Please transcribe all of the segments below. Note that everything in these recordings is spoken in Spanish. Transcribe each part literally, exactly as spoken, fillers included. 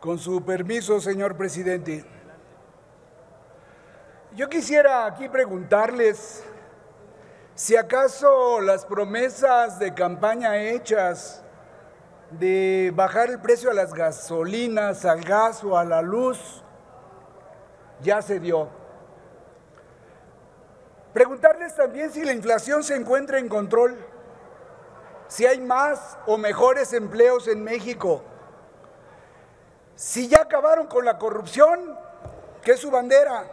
Con su permiso, señor presidente. Yo quisiera aquí preguntarles si acaso las promesas de campaña hechas de bajar el precio a las gasolinas, al gas o a la luz, ya se dio. Preguntarles también si la inflación se encuentra en control, si hay más o mejores empleos en México, si ya acabaron con la corrupción, que es su bandera,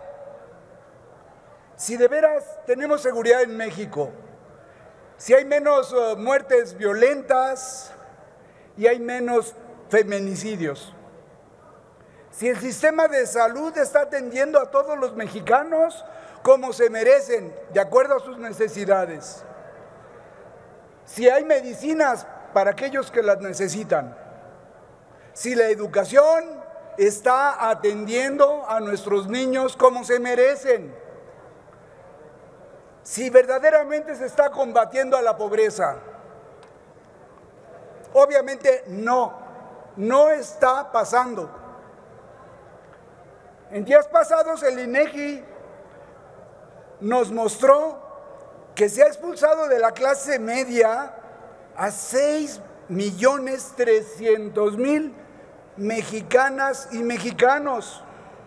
si de veras tenemos seguridad en México, si hay menos uh, muertes violentas y hay menos feminicidios, si el sistema de salud está atendiendo a todos los mexicanos como se merecen, de acuerdo a sus necesidades, si hay medicinas para aquellos que las necesitan, si la educación está atendiendo a nuestros niños como se merecen, si verdaderamente se está combatiendo a la pobreza. Obviamente no, no está pasando. En días pasados el INEGI nos mostró que se ha expulsado de la clase media a seis millones trescientos mil mexicanas y mexicanos.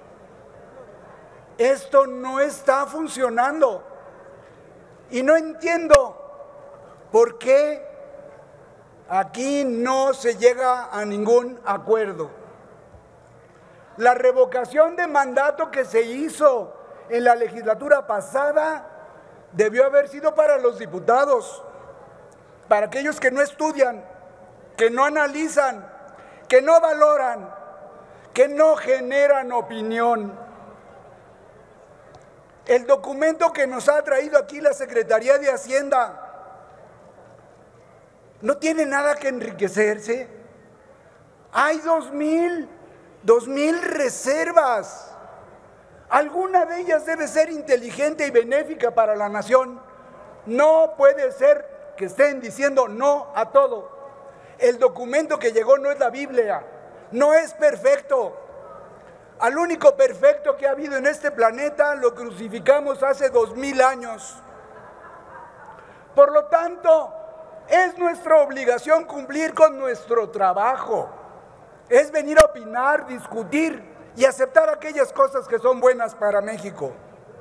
Esto no está funcionando y no entiendo por qué aquí no se llega a ningún acuerdo. La revocación de mandato que se hizo en la legislatura pasada debió haber sido para los diputados, para aquellos que no estudian, que no analizan, que no valoran, que no generan opinión. El documento que nos ha traído aquí la Secretaría de Hacienda no tiene nada que enriquecerse. Hay dos mil, dos mil reservas. Alguna de ellas debe ser inteligente y benéfica para la nación. No puede ser que estén diciendo no a todo. El documento que llegó no es la Biblia, no es perfecto. Al único perfecto que ha habido en este planeta lo crucificamos hace dos mil años. Por lo tanto, es nuestra obligación cumplir con nuestro trabajo. Es venir a opinar, discutir y aceptar aquellas cosas que son buenas para México.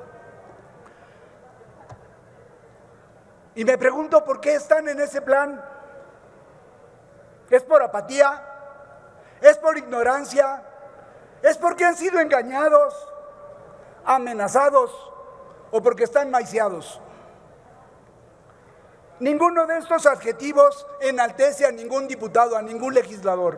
Y me pregunto por qué están en ese plan. ¿Es por apatía? ¿Es por ignorancia? ¿Es porque han sido engañados, amenazados o porque están maiciados? Ninguno de estos adjetivos enaltece a ningún diputado, a ningún legislador.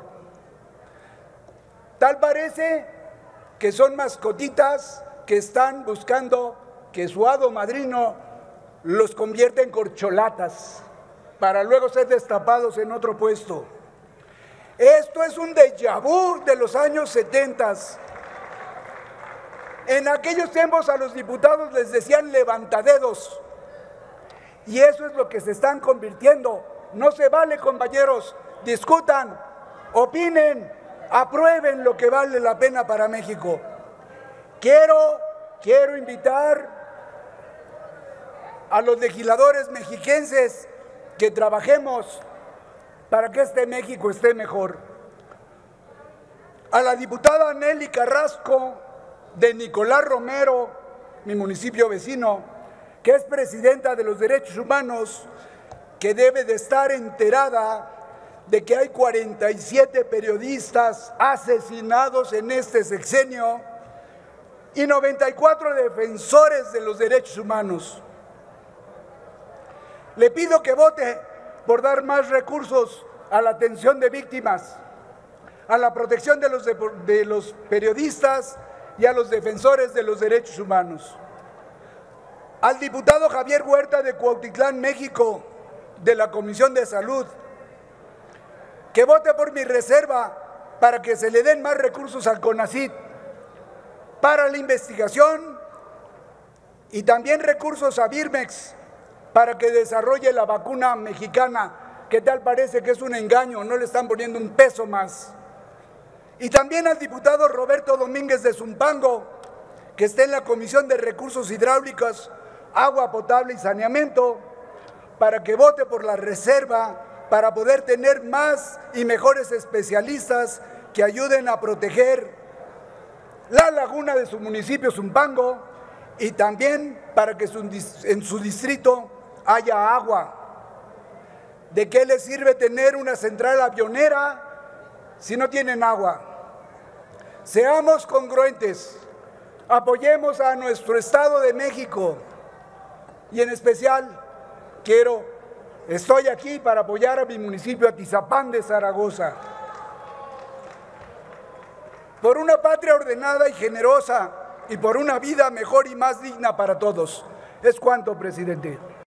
Tal parece que son mascotitas que están buscando que su hado madrino los convierta en corcholatas para luego ser destapados en otro puesto. Esto es un déjà vu de los años setenta. En aquellos tiempos a los diputados les decían levantadedos y eso es lo que se están convirtiendo. No se vale, compañeros, discutan, opinen, aprueben lo que vale la pena para México. Quiero, quiero invitar a los legisladores mexiquenses que trabajemos para que este México esté mejor. A la diputada Nelly Carrasco de Nicolás Romero, mi municipio vecino, que es presidenta de los derechos humanos, que debe de estar enterada de que hay cuarenta y siete periodistas asesinados en este sexenio y noventa y cuatro defensores de los derechos humanos. Le pido que vote por dar más recursos a la atención de víctimas, a la protección de los, de, de los periodistas y a los defensores de los derechos humanos. Al diputado Javier Huerta de Cuautitlán, México, de la Comisión de Salud, que vote por mi reserva para que se le den más recursos al CONACYT, para la investigación y también recursos a Birmex, para que desarrolle la vacuna mexicana, que tal parece que es un engaño, no le están poniendo un peso más. Y también al diputado Roberto Domínguez de Zumpango, que está en la Comisión de Recursos Hidráulicos, Agua Potable y Saneamiento, para que vote por la reserva, para poder tener más y mejores especialistas que ayuden a proteger la laguna de su municipio, Zumpango, y también para que en su distrito haya agua. ¿De qué les sirve tener una central avionera si no tienen agua? Seamos congruentes, apoyemos a nuestro Estado de México y en especial quiero, estoy aquí para apoyar a mi municipio Atizapán de Zaragoza. Por una patria ordenada y generosa y por una vida mejor y más digna para todos. Es cuanto, presidente.